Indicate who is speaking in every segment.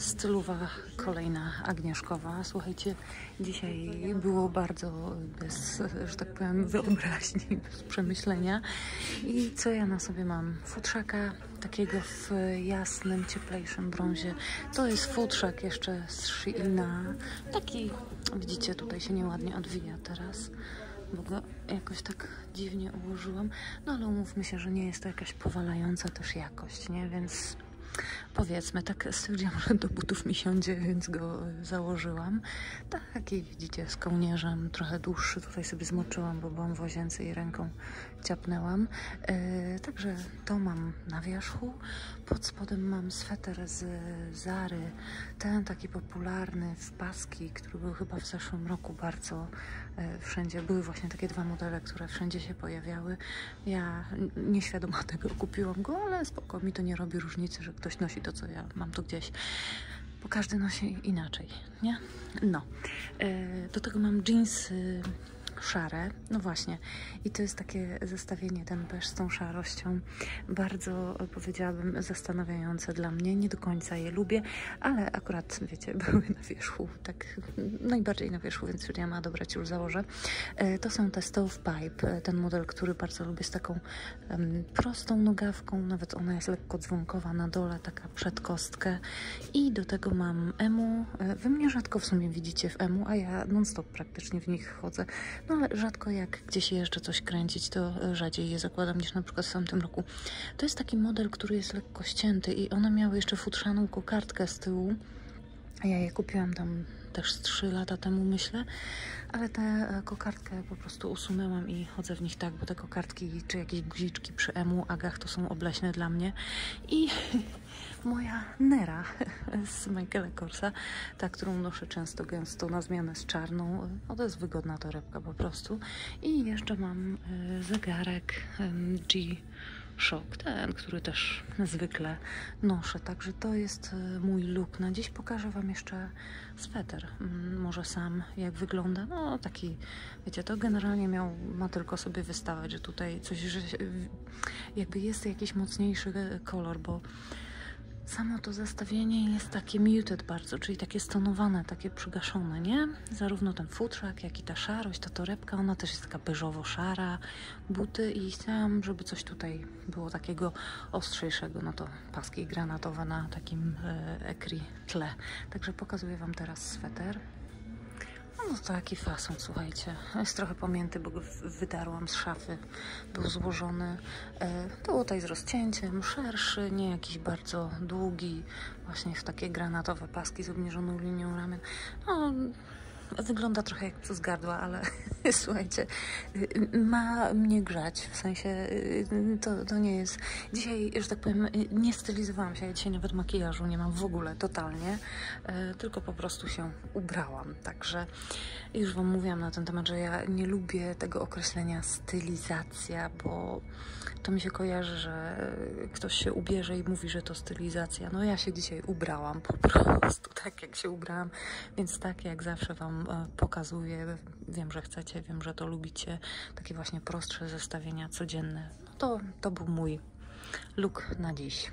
Speaker 1: stylowa kolejna Agnieszkowa. Słuchajcie, dzisiaj było bardzo bez, że tak powiem, wyobraźni, bez przemyślenia. I co ja na sobie mam? Futrzaka takiego w jasnym, cieplejszym brązie. To jest futrzak jeszcze z Sheina. Taki, widzicie, tutaj się nieładnie odwija teraz, bo go jakoś tak dziwnie ułożyłam. No ale umówmy się, że nie jest to jakaś powalająca też jakość, nie? Więc powiedzmy, tak stwierdziłam, że do butów mi siądzie, więc go założyłam. Taki, widzicie, z kołnierzem, trochę dłuższy. Tutaj sobie zmoczyłam, bo byłam w łazience i ręką ciapnęłam. Także to mam na wierzchu. Pod spodem mam sweter z Zary, ten taki popularny w paski, który był chyba w zeszłym roku bardzo wszędzie. Były właśnie takie dwa modele, które wszędzie się pojawiały. Ja nieświadoma tego kupiłam go, ale spoko, mi to nie robi różnicy, że ktoś nosi to, co ja mam tu gdzieś, bo każdy nosi inaczej, nie? No, do tego mam dżinsy szare, no właśnie, i to jest takie zestawienie, ten beż z tą szarością, bardzo, powiedziałabym, zastanawiające dla mnie. Nie do końca je lubię, ale akurat, wiecie, były na wierzchu, tak najbardziej na wierzchu, więc stwierdziłam, a dobra, ci już założę. To są te Stovepipe, ten model, który bardzo lubię, z taką prostą nogawką, nawet ona jest lekko dzwonkowa na dole, taka przed kostkę, i do tego mam emu. Wy mnie rzadko w sumie widzicie w emu, a ja non-stop praktycznie w nich chodzę. No ale rzadko jak gdzieś jeszcze coś kręcić, to rzadziej je zakładam niż na przykład w tamtym roku. To jest taki model, który jest lekko ścięty i one miały jeszcze futrzaną kokardkę z tyłu. Ja je kupiłam tam też z 3 lata temu, myślę, ale tę kokardkę po prostu usunęłam i chodzę w nich tak, bo te kokardki czy jakieś guziczki przy emu, agach to są obleśne dla mnie. I moja Nera z Michaela Korsa, ta, którą noszę często gęsto na zmianę z czarną, no to jest wygodna torebka po prostu. I jeszcze mam zegarek G-Shock, ten, który też zwykle noszę, także to jest mój look na dziś. Pokażę wam jeszcze sweter, może sam jak wygląda, no taki, wiecie, to generalnie ma tylko sobie wystawać, że tutaj coś, że jakby jest jakiś mocniejszy kolor, bo samo to zestawienie jest takie muted bardzo, czyli takie stonowane, takie przygaszone, nie? Zarówno ten futrzak, jak i ta szarość, ta torebka, ona też jest taka beżowo-szara, buty, i chciałam, żeby coś tutaj było takiego ostrzejszego, no to paski granatowe na takim ekri tle. Także pokazuję wam teraz sweter. No to taki fason, słuchajcie. Jest trochę pomięty, bo go wydarłam z szafy. Był złożony. Tutaj z rozcięciem, szerszy, nie jakiś bardzo długi. Właśnie w takie granatowe paski z obniżoną linią ramion. No, wygląda trochę jak z gardła, ale słuchajcie, ma mnie grzać, w sensie to nie jest... Dzisiaj, że tak powiem, nie stylizowałam się, ja dzisiaj nawet makijażu nie mam w ogóle, totalnie, tylko po prostu się ubrałam, także już wam mówiłam na ten temat, że ja nie lubię tego określenia stylizacja, bo to mi się kojarzy, że ktoś się ubierze i mówi, że to stylizacja. No ja się dzisiaj ubrałam po prostu tak, jak się ubrałam, więc tak jak zawsze wam pokazuję. Wiem, że chcecie, wiem, że to lubicie. Takie właśnie prostsze zestawienia codzienne. No to był mój look na dziś.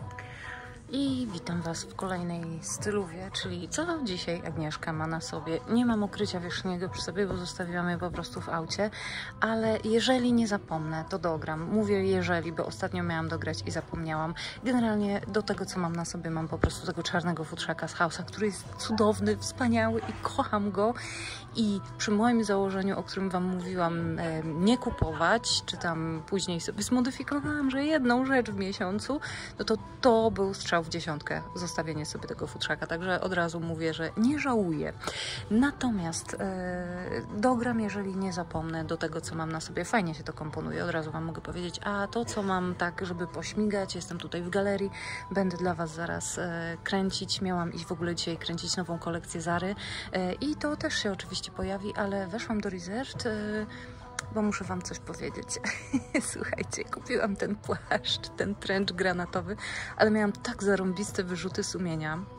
Speaker 1: I witam was w kolejnej stylowie, czyli co dzisiaj Agnieszka ma na sobie. Nie mam ukrycia wierzchniego przy sobie, bo zostawiłam je po prostu w aucie, ale jeżeli nie zapomnę, to dogram. Mówię jeżeli, bo ostatnio miałam dograć i zapomniałam. Generalnie do tego, co mam na sobie, mam po prostu tego czarnego futrzaka z Hausa, który jest cudowny, wspaniały i kocham go. I przy moim założeniu, o którym wam mówiłam, nie kupować, czy tam później sobie zmodyfikowałam, że jedną rzecz w miesiącu, no to był strzał w dziesiątkę, zostawienie sobie tego futrzaka, także od razu mówię, że nie żałuję. Natomiast dogram, jeżeli nie zapomnę, do tego, co mam na sobie. Fajnie się to komponuje, od razu wam mogę powiedzieć, a to, co mam tak, żeby pośmigać, jestem tutaj w galerii, będę dla was zaraz kręcić. Miałam iść w ogóle dzisiaj kręcić nową kolekcję Zary i to też się oczywiście pojawi, ale weszłam do Reserved, bo muszę wam coś powiedzieć. Słuchajcie, kupiłam ten płaszcz, ten trench granatowy, ale miałam tak zarąbiste wyrzuty sumienia,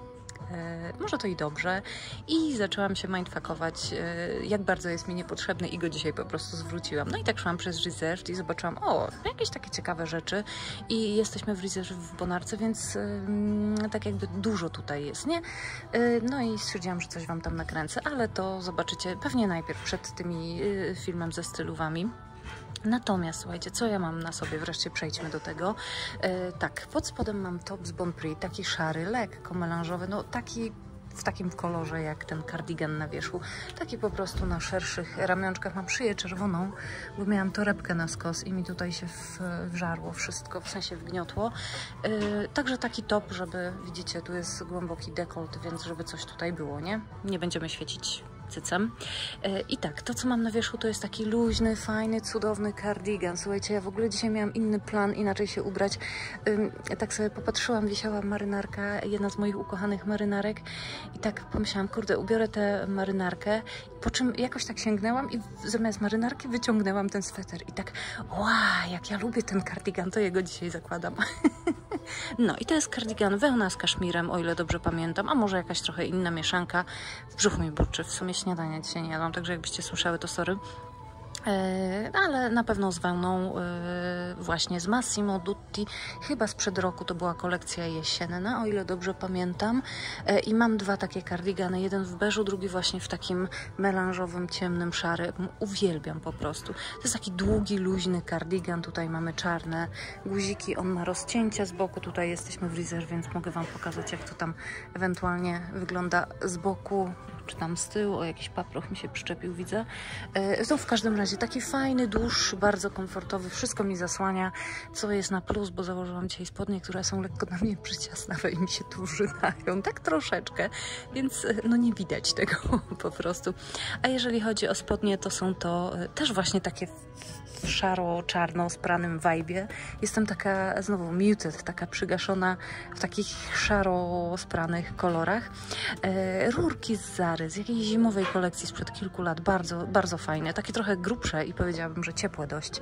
Speaker 1: może to i dobrze. I zaczęłam się mindfuckować, jak bardzo jest mi niepotrzebny i go dzisiaj po prostu zwróciłam. No i tak szłam przez Reserved i zobaczyłam, jakieś takie ciekawe rzeczy i jesteśmy w Reserved w Bonarce, więc tak jakby dużo tutaj jest, nie? No i stwierdziłam, że coś Wam tam nakręcę, ale to zobaczycie pewnie najpierw przed tymi filmem ze stylówami. Natomiast słuchajcie, co ja mam na sobie? Wreszcie przejdźmy do tego. Tak, pod spodem mam top z Bon Prix, taki szary, lekko melanżowy, no taki w takim kolorze jak ten kardigan na wierzchu. Taki po prostu na szerszych ramionczkach. Mam szyję czerwoną, bo miałam torebkę na skos i mi tutaj się wżarło wszystko, w sensie wgniotło. Także taki top, żeby, widzicie, tu jest głęboki dekolt, więc żeby coś tutaj było, nie? Nie będziemy świecić cycem. I tak, to co mam na wierzchu to jest taki luźny, fajny, cudowny kardigan. Słuchajcie, ja w ogóle dzisiaj miałam inny plan, inaczej się ubrać. Tak sobie popatrzyłam, wisiała marynarka, jedna z moich ukochanych marynarek i tak pomyślałam, kurde, ubiorę tę marynarkę, po czym jakoś tak sięgnęłam i zamiast marynarki wyciągnęłam ten sweter i tak, jak ja lubię ten kardigan, to jego dzisiaj zakładam. No i to jest kardigan wełna z kaszmirem, o ile dobrze pamiętam, a może jakaś trochę inna mieszanka. W brzuchu mi burczy, w sumie śniadania dzisiaj nie jadłam, także jakbyście słyszały, to sorry. Ale na pewno z wełną właśnie z Massimo Dutti, chyba sprzed roku to była kolekcja jesienna, o ile dobrze pamiętam. I mam dwa takie kardigany, jeden w beżu, drugi właśnie w takim melanżowym, ciemnym, szarym. Uwielbiam po prostu. To jest taki długi, luźny kardigan, tutaj mamy czarne guziki, on ma rozcięcia z boku, tutaj jesteśmy w Reserve, więc mogę Wam pokazać, jak to tam ewentualnie wygląda z boku, czy tam z tyłu, jakiś paproch mi się przyczepił, widzę. To w każdym razie taki fajny, dłuższy, bardzo komfortowy, wszystko mi zasłania, co jest na plus, bo założyłam dzisiaj spodnie, które są lekko na mnie przyciasnawe i mi się tu wrzynają, tak troszeczkę, więc no nie widać tego po prostu. A jeżeli chodzi o spodnie, to są to też właśnie takie w szaro-czarno spranym vibe'ie. Jestem taka znowu muted, taka przygaszona w takich szaro-spranych kolorach. Rurki z Zary, z jakiejś zimowej kolekcji sprzed kilku lat, bardzo, bardzo fajne, takie trochę grubsze i powiedziałabym, że ciepłe dość.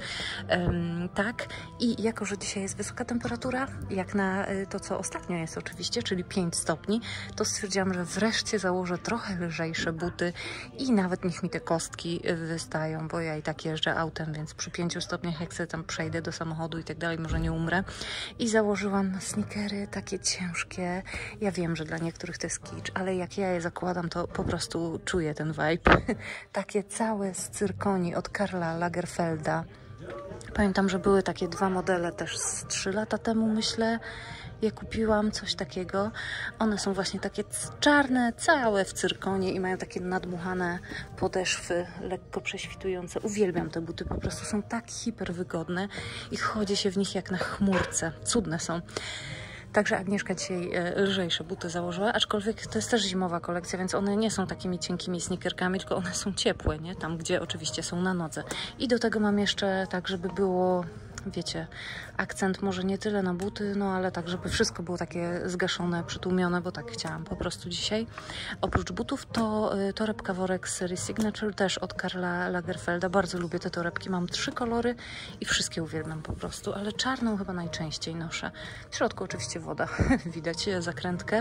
Speaker 1: Tak, i jako, że dzisiaj jest wysoka temperatura, jak na to, co ostatnio jest oczywiście, czyli 5 stopni, to stwierdziłam, że wreszcie założę trochę lżejsze buty i nawet niech mi te kostki wystają, bo ja i tak jeżdżę autem, więc przy 5 stopniach, jak sobie tam przejdę do samochodu i tak dalej, może nie umrę. I założyłam sneakery takie ciężkie. Ja wiem, że dla niektórych to jest kicz, ale jak ja je zakładam, to po prostu czuję ten vibe. Takie całe z cyrkoni od Karla Lagerfelda. Pamiętam, że były takie dwa modele też z 3 lata temu, myślę. Ja kupiłam coś takiego. One są właśnie takie czarne, całe w cyrkonie i mają takie nadmuchane podeszwy, lekko prześwitujące. Uwielbiam te buty, po prostu są tak hiper wygodne i chodzi się w nich jak na chmurce. Cudne są. Także Agnieszka dzisiaj lżejsze buty założyła, aczkolwiek to jest też zimowa kolekcja, więc one nie są takimi cienkimi sneakerkami, tylko one są ciepłe, nie? Tam, gdzie oczywiście są na nodze. I do tego mam jeszcze tak, żeby było, wiecie, akcent może nie tyle na buty, no ale tak, żeby wszystko było takie zgaszone, przytłumione, bo tak chciałam po prostu dzisiaj. Oprócz butów to torebka worek z serii Signature, też od Karla Lagerfelda. Bardzo lubię te torebki, mam 3 kolory i wszystkie uwielbiam po prostu, ale czarną chyba najczęściej noszę. W środku oczywiście woda, widać zakrętkę.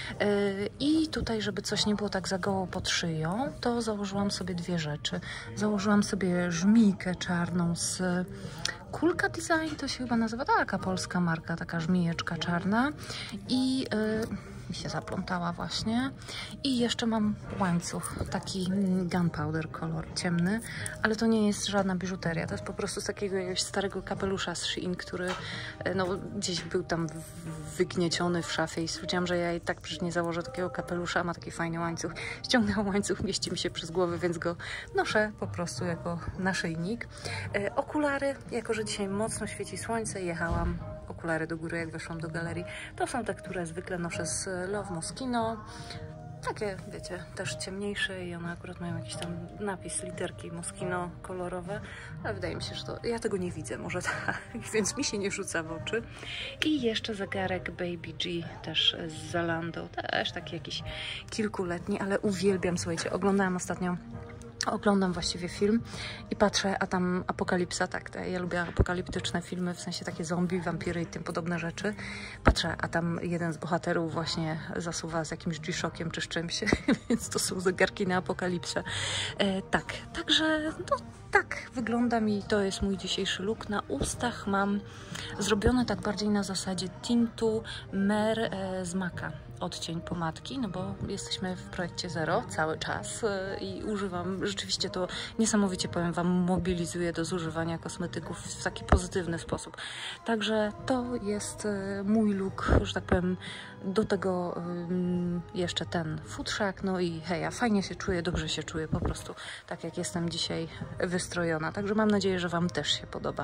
Speaker 1: I tutaj, żeby coś nie było tak za goło pod szyją, to założyłam sobie 2 rzeczy. Założyłam sobie żmijkę czarną z Kulka Design, to się chyba nazywa, taka polska marka, taka żmijeczka czarna i mi się zaplątała właśnie. I jeszcze mam łańcuch, taki gunpowder kolor ciemny, ale to nie jest żadna biżuteria, to jest po prostu z takiego jakiegoś starego kapelusza z Shein, który no, gdzieś był tam wygnieciony w szafie i stwierdziłam, że ja i tak przecież nie założę takiego kapelusza, a ma taki fajny łańcuch. Ściągnęłam łańcuch, mieści mi się przez głowę, więc go noszę po prostu jako naszyjnik. Okulary, jako że dzisiaj mocno świeci słońce, jechałam okulary do góry, jak weszłam do galerii. To są te, które zwykle noszę z Love Moschino. Takie, wiecie, też ciemniejsze i one akurat mają jakiś tam napis, literki Moschino kolorowe, ale wydaje mi się, że to ja tego nie widzę, może tak, więc mi się nie rzuca w oczy. I jeszcze zegarek Baby G, też z Zalando, też taki jakiś kilkuletni, ale uwielbiam, słuchajcie, oglądałam ostatnio Oglądam właściwie film i patrzę, a tam apokalipsa, tak, ja lubię apokaliptyczne filmy, w sensie takie zombie, wampiry i tym podobne rzeczy. Patrzę, a tam jeden z bohaterów właśnie zasuwa z jakimś G-Shockiem czy z czymś, więc to są zegarki na apokalipsę. Tak, także no, tak wyglądam i to jest mój dzisiejszy look. Na ustach mam zrobione tak bardziej na zasadzie tintu Mer z Maka. Odcień pomadki, no bo jesteśmy w projekcie Zero cały czas i używam, rzeczywiście to niesamowicie, powiem Wam, mobilizuje do zużywania kosmetyków w taki pozytywny sposób. Także to jest mój look, że tak powiem, do tego jeszcze ten futrzak, no i heja, fajnie się czuję, dobrze się czuję po prostu, tak jak jestem dzisiaj wystrojona. Także mam nadzieję, że Wam też się podoba.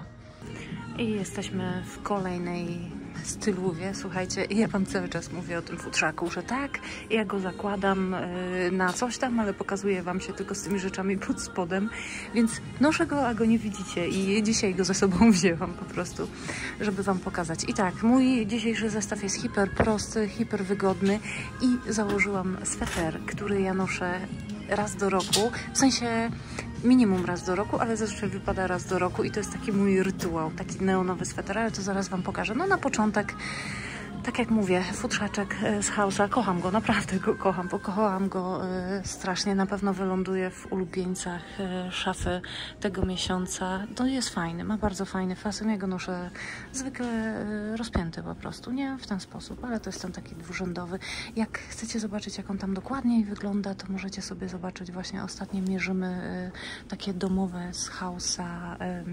Speaker 1: I jesteśmy w kolejnej styluwie. Słuchajcie, ja Wam cały czas mówię o tym futrzaku, że tak, ja go zakładam na coś tam, ale pokazuję Wam się tylko z tymi rzeczami pod spodem, więc noszę go, a go nie widzicie i dzisiaj go ze sobą wzięłam po prostu, żeby Wam pokazać. I tak, mój dzisiejszy zestaw jest hiper prosty, hiper wygodny i założyłam sweter, który ja noszę raz do roku, w sensie minimum raz do roku, ale zazwyczaj wypada raz do roku i to jest taki mój rytuał, taki neonowy sweter, ale to zaraz Wam pokażę. No na początek, tak jak mówię, futrzaczek z House'a, kocham go, naprawdę go kocham, pokochałam go strasznie, na pewno wyląduje w ulubieńcach szafy tego miesiąca. To jest fajny, ma bardzo fajny fason, ja go noszę zwykle rozpięty po prostu, nie w ten sposób, ale to jest ten taki dwurzędowy. Jak chcecie zobaczyć, jak on tam dokładniej wygląda, to możecie sobie zobaczyć, właśnie ostatnio mierzymy takie domowe z House'a,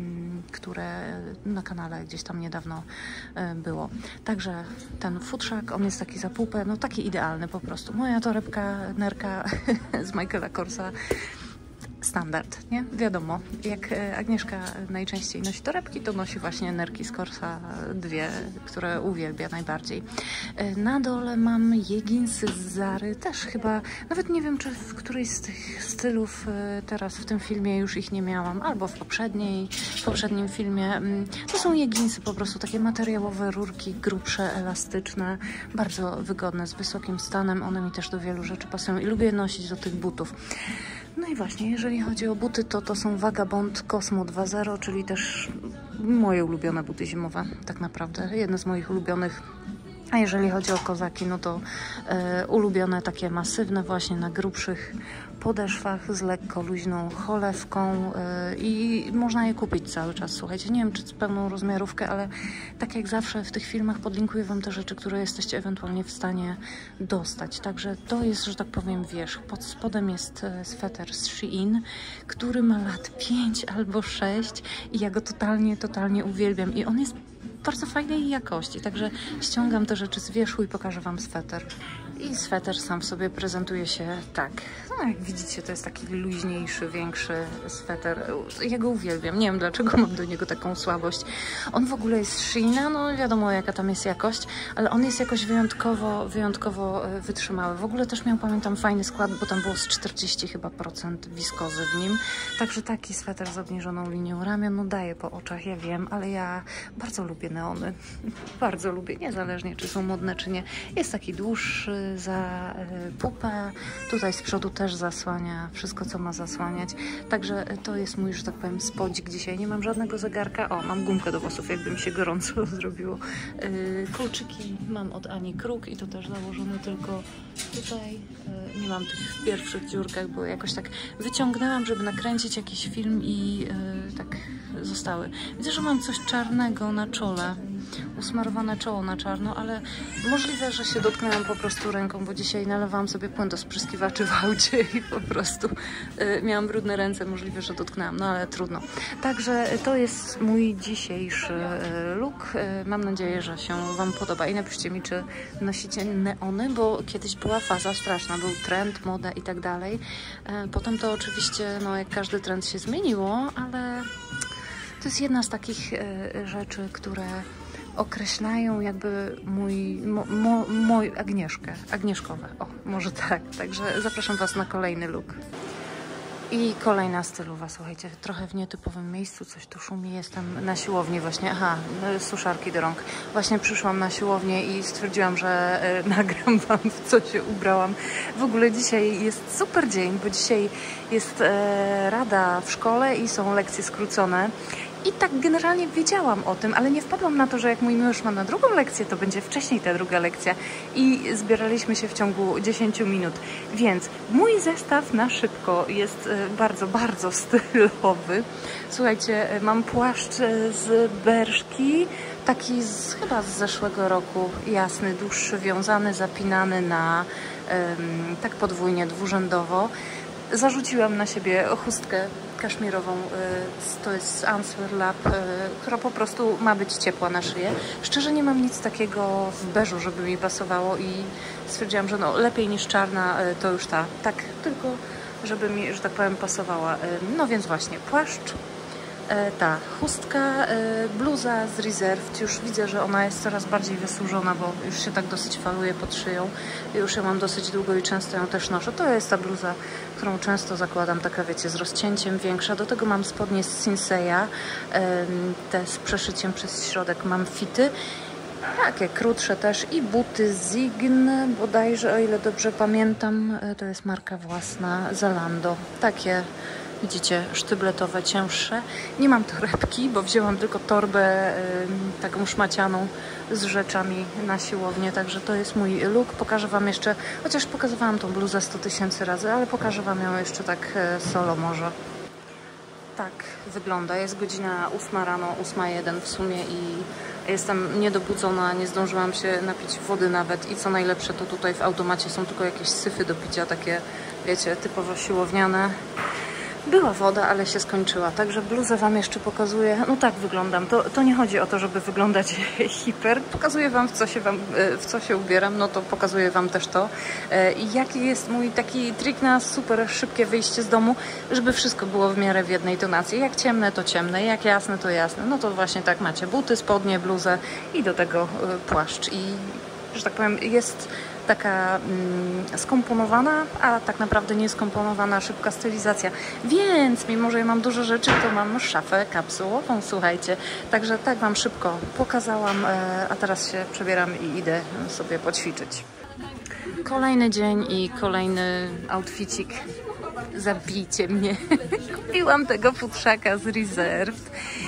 Speaker 1: które na kanale gdzieś tam niedawno było. Także ten futrzak, on jest taki za pupę, no taki idealny po prostu. Moja torebka, nerka z Michaela Korsa, standard, nie? Wiadomo, jak Agnieszka najczęściej nosi torebki, to nosi właśnie nerki z Korsa, dwie, które uwielbia najbardziej. Na dole mam jeginsy z Zary, też chyba, nawet nie wiem, czy w którejś z tych stylów teraz w tym filmie już ich nie miałam, albo w poprzednim filmie. To są jeginsy po prostu, takie materiałowe rurki, grubsze, elastyczne, bardzo wygodne, z wysokim stanem, one mi też do wielu rzeczy pasują i lubię nosić do tych butów. No i właśnie, jeżeli chodzi o buty, to są Vagabond Cosmo 2.0, czyli też moje ulubione buty zimowe, tak naprawdę, jedne z moich ulubionych. A jeżeli chodzi o kozaki, no to ulubione takie masywne właśnie na grubszych podeszwach z lekko luźną cholewką i można je kupić cały czas, słuchajcie, nie wiem czy z pełną rozmiarówkę, ale tak jak zawsze w tych filmach podlinkuję Wam te rzeczy, które jesteście ewentualnie w stanie dostać, także to jest, że tak powiem, wierzch. Pod spodem jest sweter z Shein, który ma lat 5 albo 6 i ja go totalnie uwielbiam i on jest bardzo fajnej jakości, także ściągam te rzeczy z wierzchu i pokażę Wam sweter. I sweter sam w sobie prezentuje się tak. No, jak widzicie, to jest taki luźniejszy, większy sweter. Ja go uwielbiam. Nie wiem, dlaczego mam do niego taką słabość. On w ogóle jest z Sheina, no wiadomo jaka tam jest jakość, ale on jest jakoś wyjątkowo wytrzymały. W ogóle też miał, pamiętam, fajny skład, bo tam było z 40 chyba procent wiskozy w nim. Także taki sweter z obniżoną linią ramion, no daje po oczach, ja wiem, ale ja bardzo lubię neony. Bardzo lubię, niezależnie czy są modne, czy nie. Jest taki dłuższy, za pupę. Tutaj z przodu też zasłania wszystko, co ma zasłaniać. Także to jest mój, że tak powiem, spodzik dzisiaj. Nie mam żadnego zegarka. O, mam gumkę do włosów, jakby mi się gorąco zrobiło. Kolczyki mam od Ani Kruk i to też założone tylko tutaj. Nie mam tych w pierwszych dziurkach, bo jakoś tak wyciągnęłam, żeby nakręcić jakiś film i tak zostały. Widzę, że mam coś czarnego na czole. Usmarowane czoło na czarno, ale możliwe, że się dotknęłam po prostu ręką, bo dzisiaj nalewałam sobie płyn do spryskiwaczy w aucie i po prostu miałam brudne ręce, możliwe, że dotknęłam, no ale trudno. Także to jest mój dzisiejszy look. Mam nadzieję, że się Wam podoba i napiszcie mi, czy nosicie neony, bo kiedyś była faza straszna, był trend, moda i tak dalej. Potem to oczywiście, no jak każdy trend się zmieniło, ale to jest jedna z takich rzeczy, które określają jakby Agnieszkowe. O, może tak. Także zapraszam Was na kolejny look. I kolejna stylowa, słuchajcie, trochę w nietypowym miejscu, coś tu szumi, jestem na siłowni właśnie, suszarki do rąk. Właśnie przyszłam na siłownię i stwierdziłam, że nagram wam, w co się ubrałam. W ogóle dzisiaj jest super dzień, bo dzisiaj jest rada w szkole i są lekcje skrócone. I tak generalnie wiedziałam o tym, ale nie wpadłam na to, że jak mój mąż ma na drugą lekcję, to będzie wcześniej ta druga lekcja. I zbieraliśmy się w ciągu 10 minut. Więc mój zestaw na szybko jest bardzo, bardzo stylowy. Słuchajcie, mam płaszcz z Berszki, taki chyba z zeszłego roku, jasny, dłuższy, wiązany, zapinany na tak podwójnie, dwurzędowo. Zarzuciłam na siebie chustkę kaszmirową, to jest z Answer Lab, która po prostu ma być ciepła na szyję. Szczerze nie mam nic takiego w beżu, żeby mi pasowało i stwierdziłam, że no lepiej niż czarna to już ta, tak tylko żeby mi, że tak powiem, pasowała. No więc właśnie płaszcz, ta chustka, bluza z Reserved, już widzę, że ona jest coraz bardziej wysłużona, bo już się tak dosyć faluje pod szyją. Już ją mam dosyć długo i często ją też noszę. To jest ta bluza, którą często zakładam, taka wiecie, z rozcięciem większa. Do tego mam spodnie z Sinseya, te z przeszyciem przez środek, mam fity. Takie krótsze też i buty Zign, bodajże, o ile dobrze pamiętam, to jest marka własna, Zalando. Takie, widzicie, sztybletowe, cięższe. Nie mam torebki, bo wzięłam tylko torbę taką szmacianą z rzeczami na siłownię, także to jest mój look. Pokażę wam jeszcze, chociaż pokazywałam tą bluzę 100 000 razy, ale pokażę wam ją jeszcze tak solo może. Tak wygląda. Jest godzina 8 rano, 8:01 w sumie i jestem niedobudzona, nie zdążyłam się napić wody nawet i co najlepsze, to tutaj w automacie są tylko jakieś syfy do picia, takie wiecie, typowo siłowniane. Była woda, ale się skończyła, także bluzę wam jeszcze pokazuję. No tak wyglądam. To nie chodzi o to, żeby wyglądać hiper. Pokazuję wam, w co się ubieram, no to pokazuję wam też to. I jaki jest mój taki trik na super szybkie wyjście z domu, żeby wszystko było w miarę w jednej tonacji. Jak ciemne, to ciemne, jak jasne, to jasne. No to właśnie tak macie buty, spodnie, bluzę i do tego płaszcz. I, że tak powiem, jest taka skomponowana, a tak naprawdę nie skomponowana, szybka stylizacja. Więc mimo, że ja mam dużo rzeczy, to mam szafę kapsułową, słuchajcie. Także tak wam szybko pokazałam, a teraz się przebieram i idę sobie poćwiczyć. Kolejny dzień i kolejny outficik. Zabijcie mnie. Kupiłam tego futrzaka z Reserved.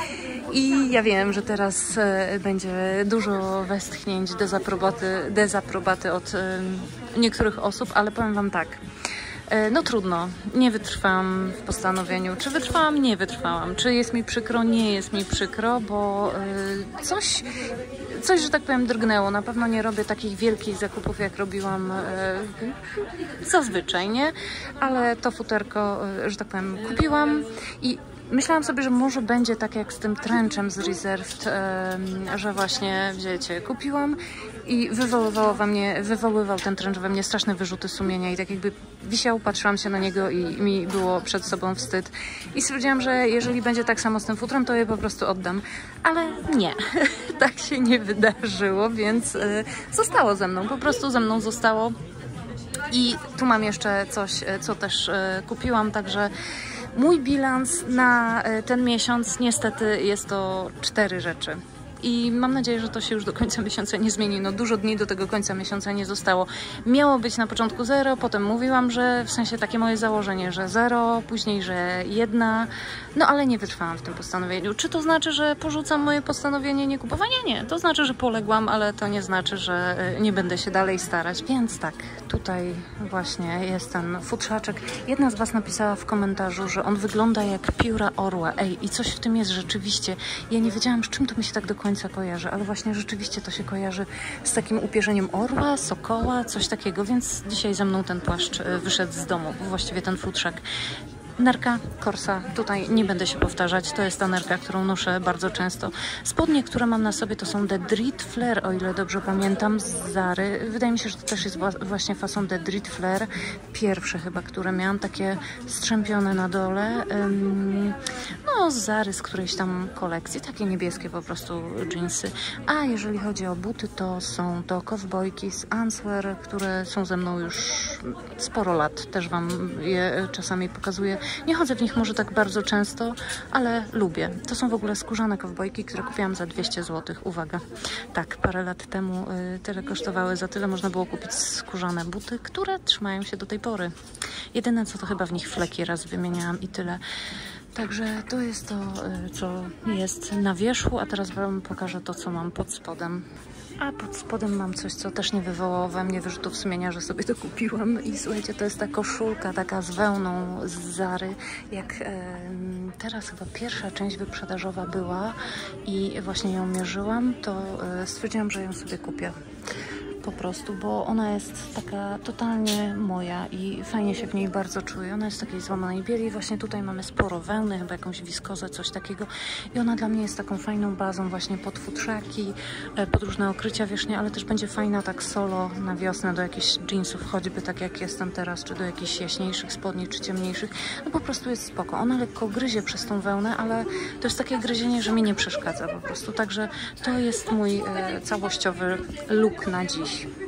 Speaker 1: I ja wiem, że teraz będzie dużo westchnięć, dezaprobaty od niektórych osób, ale powiem wam tak, no trudno, nie wytrwałam w postanowieniu. Czy wytrwałam? Nie wytrwałam. Czy jest mi przykro? Nie jest mi przykro, bo coś, że tak powiem, drgnęło. Na pewno nie robię takich wielkich zakupów, jak robiłam zazwyczaj, nie? Ale to futerko, że tak powiem, kupiłam i myślałam sobie, że może będzie tak jak z tym trenchem z Reserved, że właśnie, wiecie, kupiłam i wywoływał ten trench we mnie straszne wyrzuty sumienia i tak jakby wisiał, patrzyłam się na niego i mi było przed sobą wstyd. I stwierdziłam, że jeżeli będzie tak samo z tym futrem, to je po prostu oddam. Ale nie, tak się nie wydarzyło, więc zostało ze mną, po prostu ze mną zostało. I tu mam jeszcze coś, co też kupiłam, także mój bilans na ten miesiąc niestety jest to 4 rzeczy. I mam nadzieję, że to się już do końca miesiąca nie zmieni. No dużo dni do tego końca miesiąca nie zostało. Miało być na początku 0, potem mówiłam, że w sensie takie moje założenie, że 0, później, że 1. No ale nie wytrwałam w tym postanowieniu. Czy to znaczy, że porzucam moje postanowienie nie kupowania? Nie. To znaczy, że poległam, ale to nie znaczy, że nie będę się dalej starać. Więc tak, tutaj właśnie jest ten futrzaczek. Jedna z was napisała w komentarzu, że on wygląda jak pióra orła. Ej, i coś w tym jest rzeczywiście. Ja nie wiedziałam, z czym to mi się tak do końca kojarzy, ale właśnie rzeczywiście to się kojarzy z takim upierzeniem orła, sokoła, coś takiego, więc dzisiaj ze mną ten płaszcz wyszedł z domu, właściwie ten futrzak. Nerka, korsa, tutaj nie będę się powtarzać, to jest ta nerka, którą noszę bardzo często. Spodnie, które mam na sobie, to są The Dread Flare, o ile dobrze pamiętam, z Zary. Wydaje mi się, że to też jest właśnie fason The Dread Flare. Pierwsze chyba, które miałam, takie strzępione na dole. No, z Zary, z którejś tam kolekcji, takie niebieskie po prostu dżinsy. A jeżeli chodzi o buty, to są to kowbojki z Answer, które są ze mną już sporo lat. Też wam je czasami pokazuję. Nie chodzę w nich może tak bardzo często, ale lubię. To są w ogóle skórzane kowbojki, które kupiłam za 200 zł. Uwaga. Tak, parę lat temu tyle kosztowały, za tyle można było kupić skórzane buty, które trzymają się do tej pory. Jedyne co to chyba w nich fleki raz wymieniałam i tyle. Także to jest to, co jest na wierzchu, a teraz Wam pokażę to, co mam pod spodem. A pod spodem mam coś, co też nie wywołało we mnie wyrzutów sumienia, że sobie to kupiłam. I słuchajcie, to jest ta koszulka taka z wełną z Zary. Jak teraz chyba pierwsza część wyprzedażowa była i właśnie ją mierzyłam, to stwierdziłam, że ją sobie kupię. Po prostu, bo ona jest taka totalnie moja i fajnie się w niej bardzo czuję. Ona jest takiej złamanej bieli. Właśnie tutaj mamy sporo wełny, chyba jakąś wiskozę, coś takiego. I ona dla mnie jest taką fajną bazą właśnie pod futrzaki, pod różne okrycia wierzchnie, ale też będzie fajna tak solo na wiosnę do jakichś jeansów, choćby tak jak jestem teraz, czy do jakichś jaśniejszych spodni, czy ciemniejszych. No po prostu jest spoko. Ona lekko gryzie przez tą wełnę, ale to jest takie gryzienie, że mi nie przeszkadza po prostu. Także to jest mój całościowy look na dziś.